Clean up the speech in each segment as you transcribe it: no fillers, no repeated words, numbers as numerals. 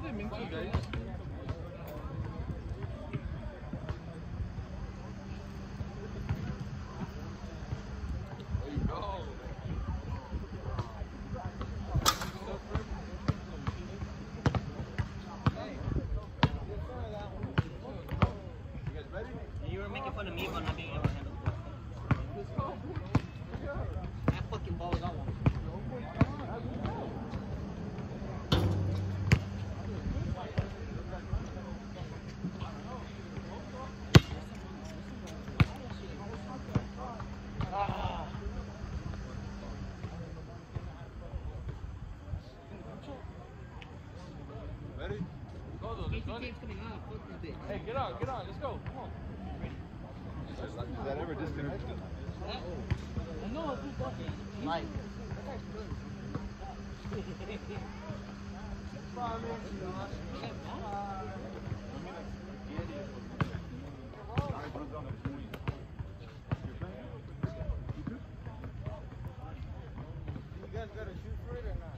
gm2 guys. There you go. You were making fun of me for not being able to handle the ball. That fucking ball is on one. Ready? Go though, let's run it. Hey, get on, let's go. Come on. Is that ever disconnected? No, it's just fucking. Like. You guys got to shoot for it or not?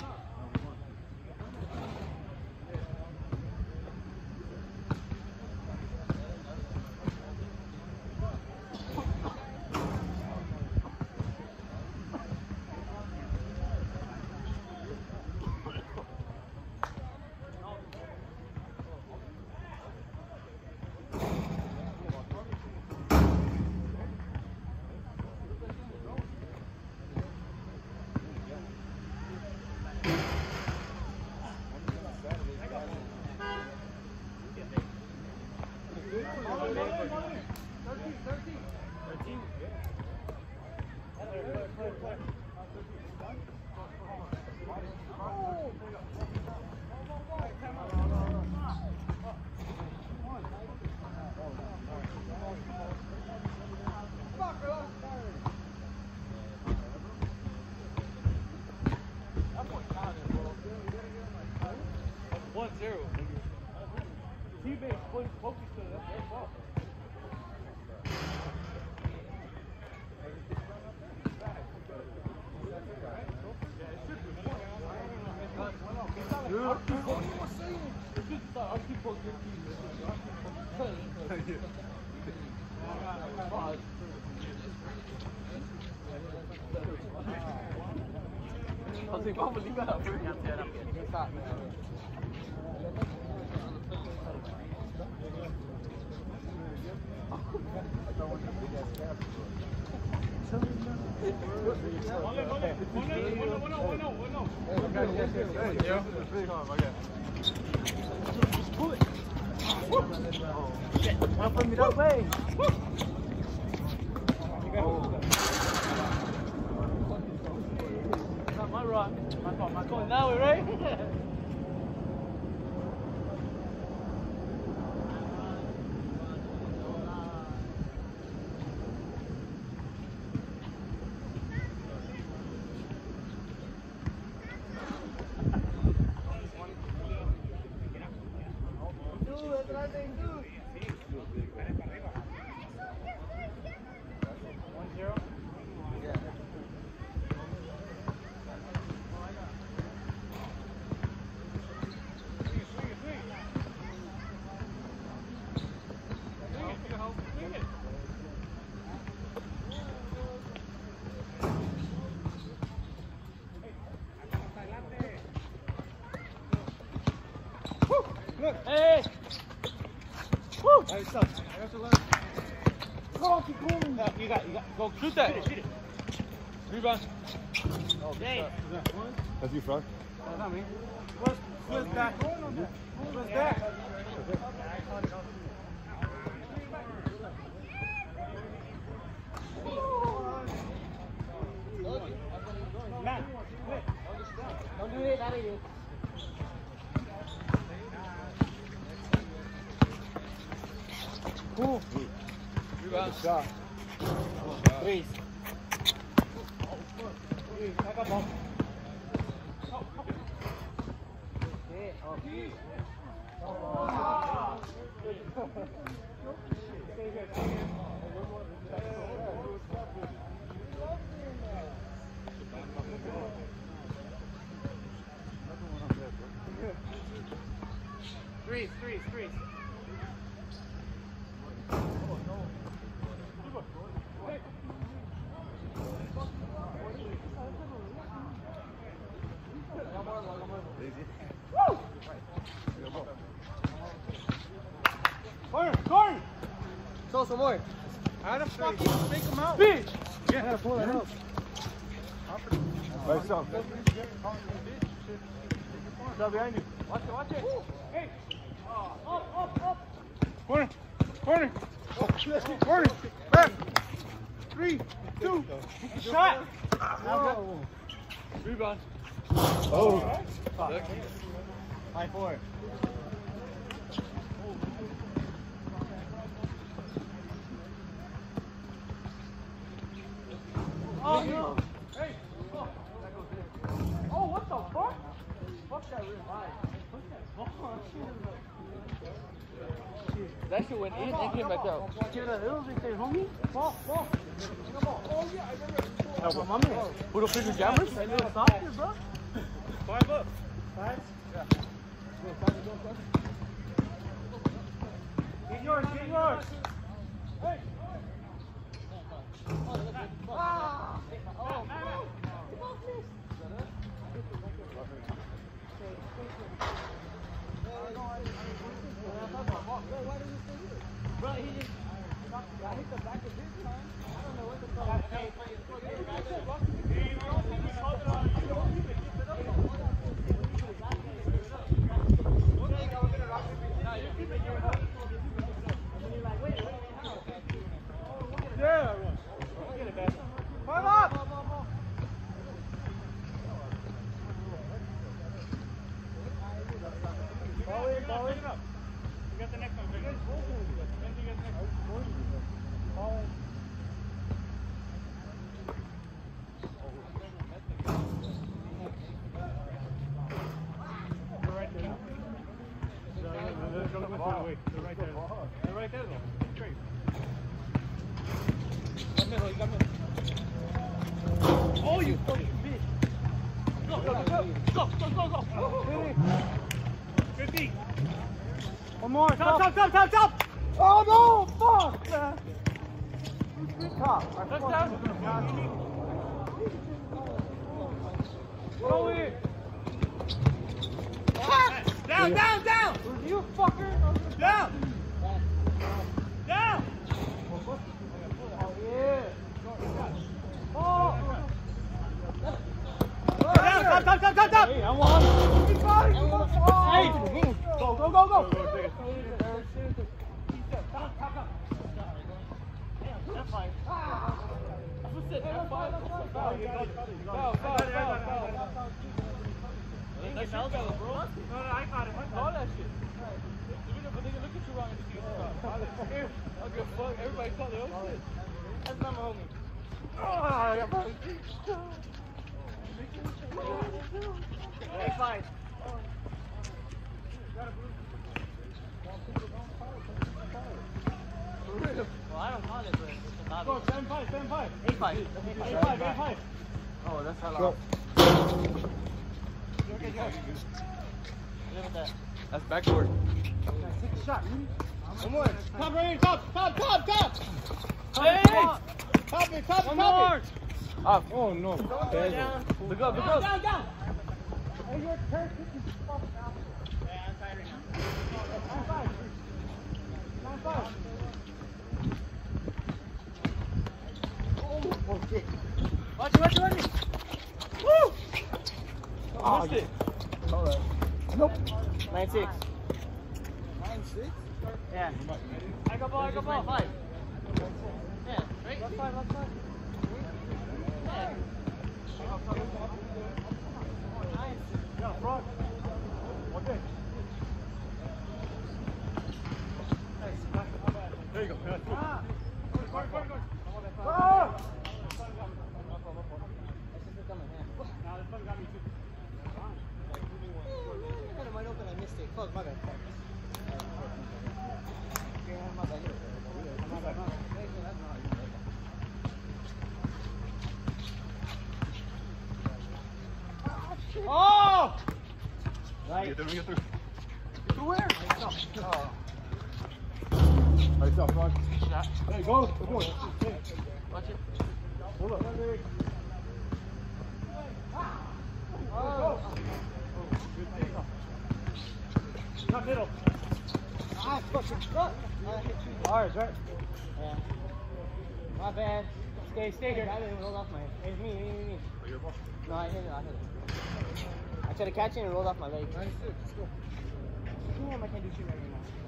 Vamos ligar. One from that way. Not my rock. My call. Now we're right. Hey! Woo! Hey, stop. I got your left. Oh, keep going. You got. Go shoot that. Shoot it. Rebound. Oh, hey. That's you, Frank? That's not me. What's that? What's that? Matt, quit. Don't do it. Out of here. Cool. Rebound. Good shot. Please. Back up, ball. Freeze. Corner! So some more. How the fuck you take him out? Bitch! Yeah, gotta pull it out. Right, so. Stop behind you. Watch it. Hey! Up. Corner! Back! 3, 2, shot! Whoa. Rebound. Oh. High four. Oh no! Hey! Oh, what the fuck? Fuck that real high. That shit went in and came back out. Give it a little bit there, homie. Ball. Oh yeah, I remember. My man. Put up your jammers? A little softer, bro. 5 up. 5? Yeah. Get yours. Hey! Ah! Oh, man. Bro, he just got hit the back of his time. I don't know what the fuck. Yeah. Get it back. 5 up. Ball in. You got the next one. Big. They're right there. They're right there though. Straight. You got middle. Oh, you fucking bitch. Go. 50. One more. Top. Oh no! Fuck, man. Top. Touchdown. Go in. Down. You fucker. Down. Oh yeah. Oh. Top. Hey, I won. Hey. Go. That's fine. I caught him. I caught that shit. But they can look at you wrong and see you. I don't give a fuck. Everybody caught their own shit. That's not my homie. Hey, fine. Well, I don't call it, but it's not. Go, 7-5. 8-5. 8-5. Oh, that's how Go. long. Okay, go. Look at that. That's backboard. Take a shot, man. One more. Top right here. Top. Hey! Top. One more. Up. Oh no. Down. Look up. Down. Hey, your turn. Yeah, I'm tired right now. 9-5. Oh, shit. Watch it. Woo! Oh, missed it. All right. Nope. 9-6. 9-6? Yeah. I got ball. 5. Yeah, right? Left 5. Yeah. Yeah, front. Okay. There you go. Ah! Go. Ah! I missed it. Fuck, my bad. Oh! Right. Get through. To where? Oh. Nice up, Rod. Shot. Hey, go. Go. Watch it. Hold up. Not middle. Ah, fucking fuck. Ours, right? Yeah. My bad. Stay here. I didn't roll off my. It's me. No, I hit it. I tried to catch it and it rolled off my leg. 96, let's go. Damn, I can't do shit right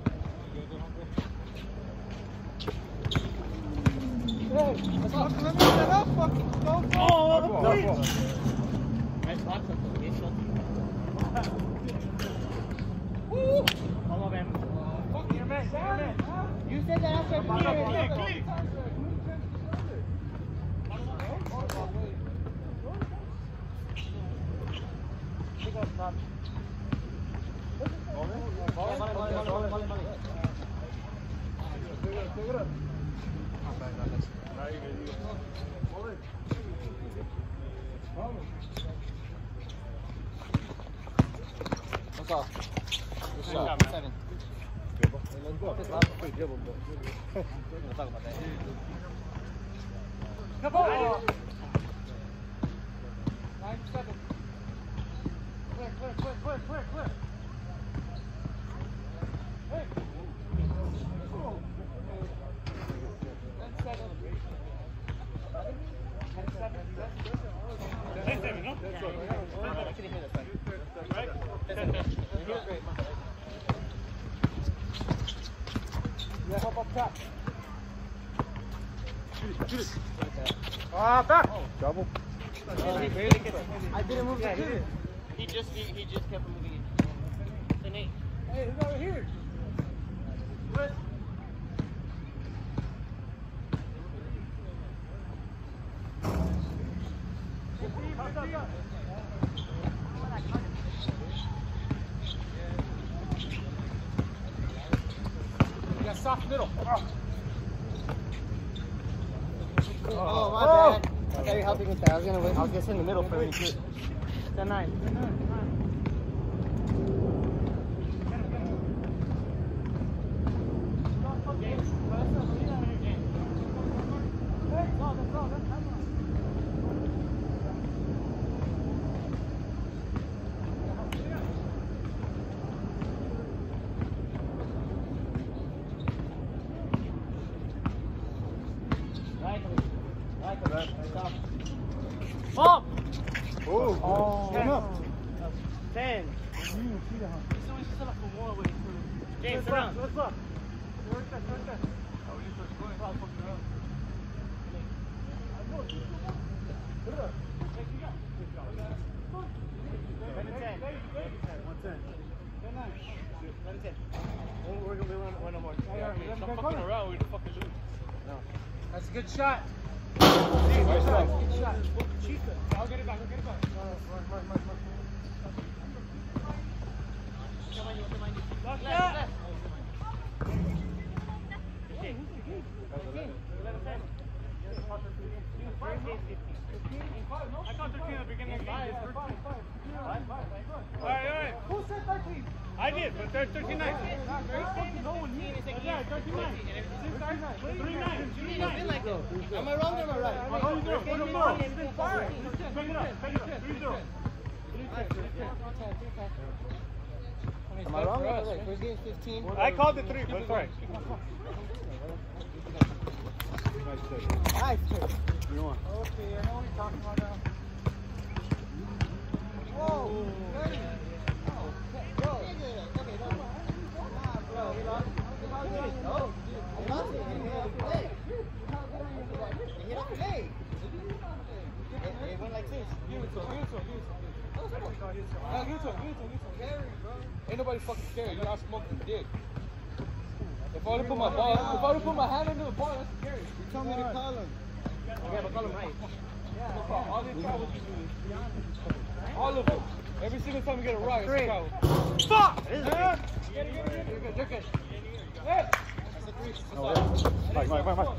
now. Hey, let's go. Let me set up, fucking go. Oh, please. Nice box up. Yes, shot. Woo! Oh, my man. Fuck your man. You said that after I clean. What's up? Good shot. 7. Let's go. Good dribble, bro. We'll talk about that. Come on! 9-7. Clear. Hey! 10-7, no? That's all. I couldn't hear that. Right? Yeah, help up top. Shoot it. Back! Double. He barely gets it. I didn't move the kid. He just kept moving it. It's an 8. Hey, who's over here? What? You got soft middle. Oh, my bad. I thought you were helping with that. I was gonna wait. I was just in the middle for me too. It's a 9. Up! Oh, stand up. 10. James, sit down. Let's go. That's a good shot. Nice shot. Good shot. I'll get it back. I got 13 at the beginning of the game. All right. Who said 13? I did, but there's 39. Yeah, 39. 39. Am I wrong or am I right? How you doing? Bring it up. 3-0. Am I wrong or right? First game 15. I called it 3, but it's right. Nice take. Nice. You know what? Okay, I know what you're talking about now. Whoa! Hey. Bro. Okay, no. Nah, bro. He lost it. No. He lost it. He hit off the leg. He hit off the leg. It went like this. Give it to him. Give it to him. Ain't nobody fucking scared. You're not smoking dick. If I would have put my hand into the ball, that's scary. You told me to call him. Yeah, but call him right. All these travels you do. All of them. Every single time you get a rock, it's a travel. Fuck! You're good. Hey! That's a 3. Mike. Go.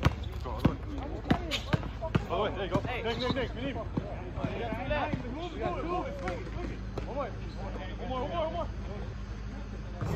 Oh, wait, there you go. Hey. Nick, we need him. One more.